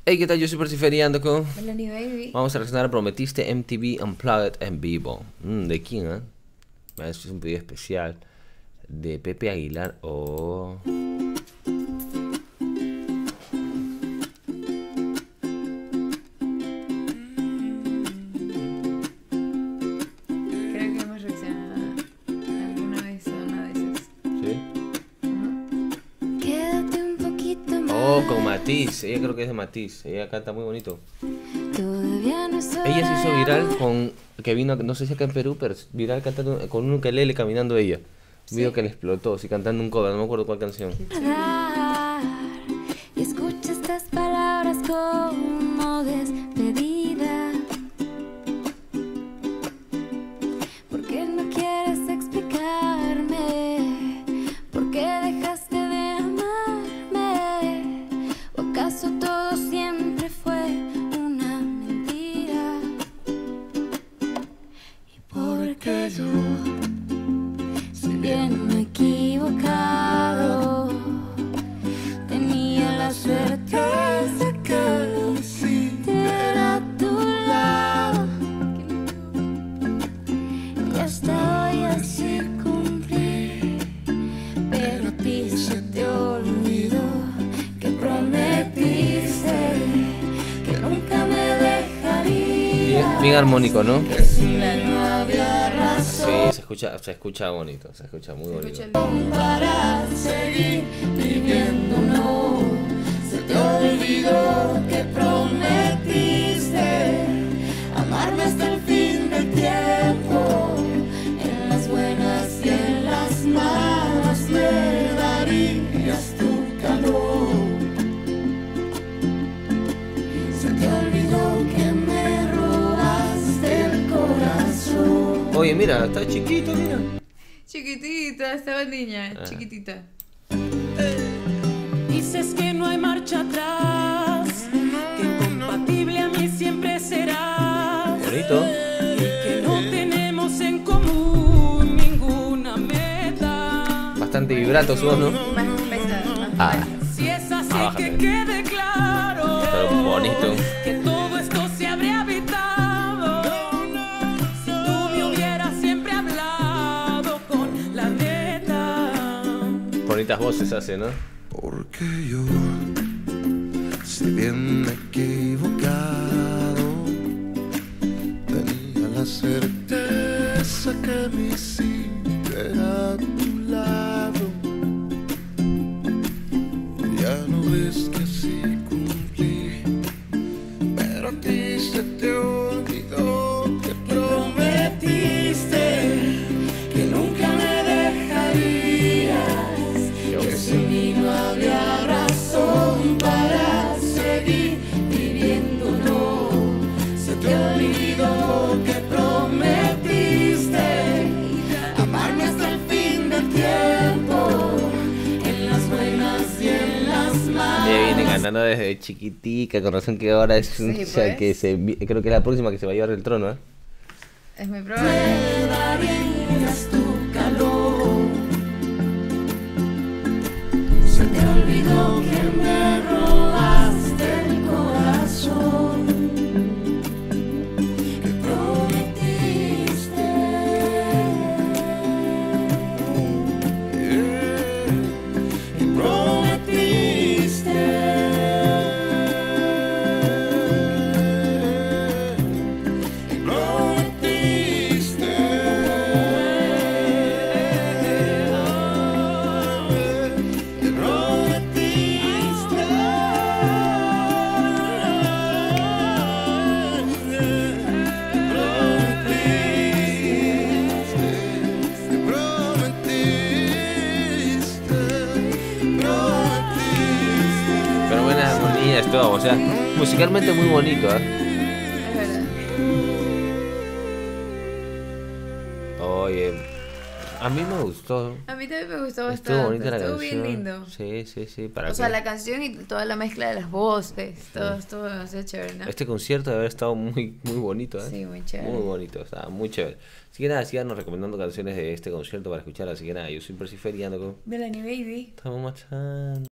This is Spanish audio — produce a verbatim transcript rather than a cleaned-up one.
Hey, ¿qué tal? Yo soy Persiferiando con... Melanie Baby. Vamos a reaccionar a Prometiste M T V Unplugged en vivo. Mm, ¿De quién, eh? Este es un video especial de Pepe Aguilar. Oh... Creo que hemos reaccionado alguna vez o una de esas. ¿Sí? Uh-huh. Quédate un poquito más. Oh, con Matiz. Ella creo que es de Matiz. Ella canta muy bonito. Todavía no es hora. Ella se hizo viral con... Que vino, no sé si acá en Perú, pero viral cantando con un ukelele caminando ella. Un ¿Sí? video que le explotó, sí, cantando un cover, no me acuerdo cuál canción. Y escucha estas palabras como despedida. ¿Por qué no quieres explicarme? ¿Por qué dejaste de amarme? ¿O acaso todo siempre fue una mentira? ¿Y por qué yo, si bien me he equivocado, tenía la certeza que era a tu lado? Y hasta hoy así cumplí, pero a ti se te olvidó que prometiste que nunca me dejarías. Bien, bien armónico, ¿no? Que sin él no había razón. Sí, se escucha, se escucha bonito, se escucha muy bonito. Para seguir viviendo, no se te olvidó que prometiste amarme hasta el fin del tiempo. En las buenas y en las malas me darías tu calor. Se te olvidó que me robaste el corazón. Oye, mira, está chiquito, mira. Chiquitita, estaba niña, Ah. chiquitita. Dices que no hay marcha atrás, que incompatible a mí siempre serás, Bonito. y que no tenemos en común ninguna meta. Bastante vibrato su voz, ¿no? Más pesada, más Ah. baja. Si es así, Ah, que bájate. quede claro Pero bonito. que todo esto se habría evitado si tú me hubieras siempre hablado con la neta. Bonitas voces hace, ¿no? Porque yo, si bien me he equivocado, tenía la certeza que mi sitio era a tu lado. Ya no ves que así cumplí, pero a ti se te olvidó que prometiste que nunca me dejarías, que sin mí no había razón para seguir viviendo, no se te olvidó que prometiste amarme hasta el fin del tiempo, en las buenas y en las malas. Ella viene cantando desde chiquitica, con razón que ahora es un... Sí, o sea, pues. que se, creo que es la próxima que se va a llevar el trono, ¿eh? Es muy probable. Me darías tu calor. Se te olvidó que me robaste el corazón, que prometiste. Y prometiste Y prometiste Y prometiste Y prometiste Prometiste Pero buenas armonías, todo, o sea, musicalmente muy bonito, ¿eh? Es verdad. Oye, a mí me gustó. A mí también me gustó bastante. Estuvo bonita la Estuvo canción. bien lindo. Sí, sí, sí. Para O sea, que- la canción y toda la mezcla de las voces, todo estuvo demasiado chévere, ¿no? Este concierto debe haber estado muy, muy bonito, ¿eh? Sí, muy chévere. Muy bonito, o sea, muy chévere. Así que nada, síganos recomendando canciones de este concierto para escuchar. Así que nada, yo soy Persiferiando con... Melanie Baby. Estamos machando.